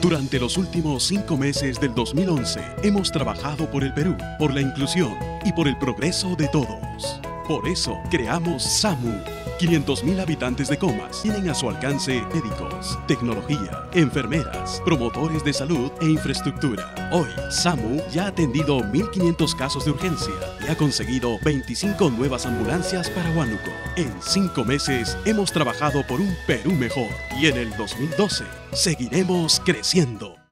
Durante los últimos 5 meses del 2011, hemos trabajado por el Perú, por la inclusión y por el progreso de todos. Por eso, creamos SAMU. 500.000 habitantes de Comas tienen a su alcance médicos, tecnología, enfermeras, promotores de salud e infraestructura. Hoy, SAMU ya ha atendido 1.500 casos de urgencia y ha conseguido 25 nuevas ambulancias para Huánuco. En 5 meses hemos trabajado por un Perú mejor y en el 2012 seguiremos creciendo.